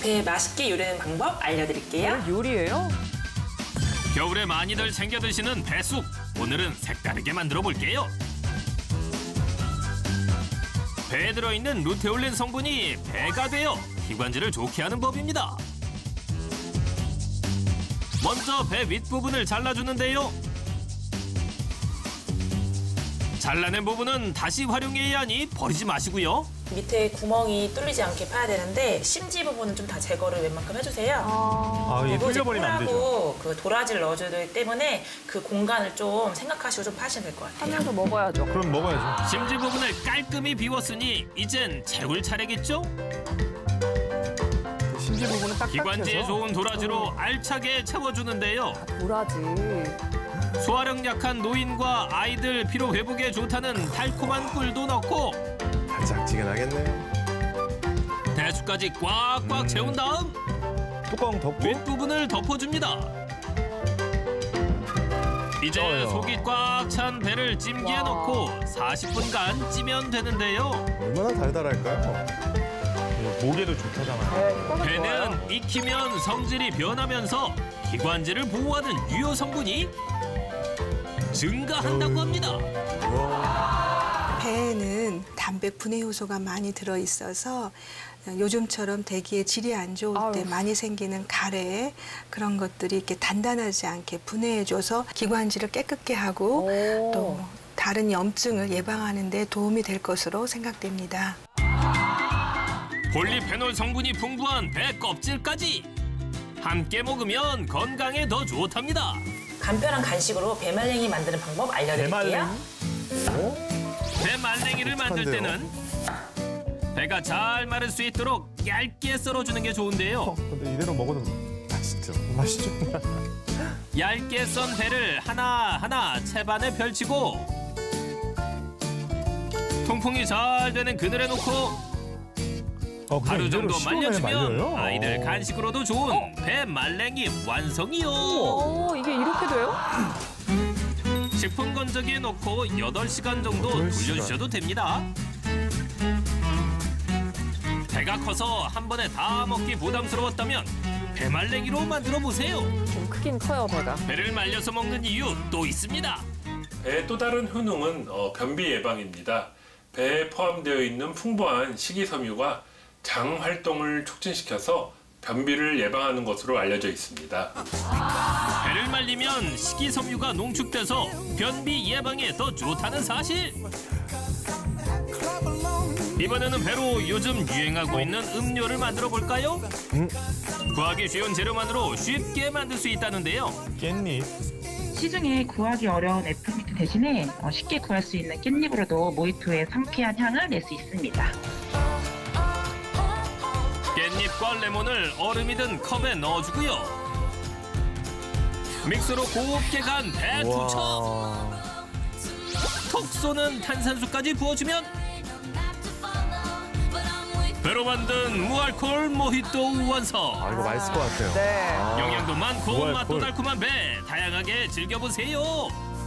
배 맛있게 요리하는 방법 알려드릴게요. 요리예요? 겨울에 많이들 챙겨 드시는 배쑥. 오늘은 색다르게 만들어 볼게요. 배에 들어있는 루테올린 성분이 배가 되어 기관지를 좋게 하는 법입니다. 먼저 배 윗부분을 잘라주는데요. 잘라낸 부분은 다시 활용해야 하니 버리지 마시고요. 밑에 구멍이 뚫리지 않게 파야 되는데 심지 부분은 좀 다 제거를 웬만큼 해주세요. 이게 그리고 이제 뚫려버리면 안 되죠. 꿀하고 그 도라지를 넣어줘야 되기 때문에 그 공간을 좀 생각하시고 좀 파시면 될 것 같아요. 하면서 먹어야죠. 그럼 먹어야죠. 심지 부분을 깔끔히 비웠으니 이젠 재울 차례겠죠? 심지 부분은 딱 기관지에 좋은 도라지로 알차게 채워주는데요. 도라지. 소화력 약한 노인과 아이들 피로 회복에 좋다는 달콤한 꿀도 넣고 달짝지근하겠네요. 배수까지 꽉꽉 채운 다음 뚜껑 덮고 윗부분을 덮어줍니다. 이제 속이 꽉 찬 배를 찜기에 넣고 40분간 찌면 되는데요. 얼마나 달달할까요? 목에도 좋다잖아요. 배는 익히면 성질이 변하면서 기관지를 보호하는 유효 성분이 증가한다고 합니다. 배에는 담배 분해 효소가 많이 들어있어서 요즘처럼 대기의 질이 안 좋을 때 많이 생기는 가래 그런 것들이 이렇게 단단하지 않게 분해해줘서 기관지를 깨끗게 하고 또 다른 염증을 예방하는 데 도움이 될 것으로 생각됩니다. 폴리페놀 성분이 풍부한 배 껍질까지 함께 먹으면 건강에 더 좋답니다. 간편한 간식으로 배말랭이 만드는 방법 알려드릴게요. 배말랭이를 만들 때는 배가 잘 마를 수 있도록 얇게 썰어주는 게 좋은데요. 근데 이대로 먹어도 맛있죠. 맛있죠. 얇게 썬 배를 하나하나 채반에 펼치고 통풍이 잘 되는 그늘에 놓고 하루 정도 말려주면 아이들 간식으로도 좋은 배말랭이 완성이요. 이게 이렇게 돼요? 식품 건조기에 넣고 8시간 정도 돌려주셔도 됩니다. 배가 커서 한 번에 다 먹기 부담스러웠다면 배말랭이로 만들어 보세요. 좀 크긴 커요, 배가. 배를 말려서 먹는 이유 또 있습니다. 배의 또 다른 효능은 변비 예방입니다. 배에 포함되어 있는 풍부한 식이섬유가 장 활동을 촉진시켜서 변비를 예방하는 것으로 알려져 있습니다. 배를 말리면 식이섬유가 농축돼서 변비 예방에 더 좋다는 사실. 이번에는 배로 요즘 유행하고 있는 음료를 만들어 볼까요? 구하기 쉬운 재료만으로 쉽게 만들 수 있다는데요. 깻잎. 시중에 구하기 어려운 애플미트 대신에 쉽게 구할 수 있는 깻잎으로도 모히또의 상쾌한 향을 낼 수 있습니다. 깻잎과 레몬을 얼음이 든 컵에 넣어주고요. 믹서로 곱게 간 배 2척. 톡 쏘는 탄산수까지 부어주면 배로 만든 무알콜 모히또 완성. 이거 맛있을 것 같아요. 네. 영양도 많고 맛도 달콤한 배 다양하게 즐겨보세요.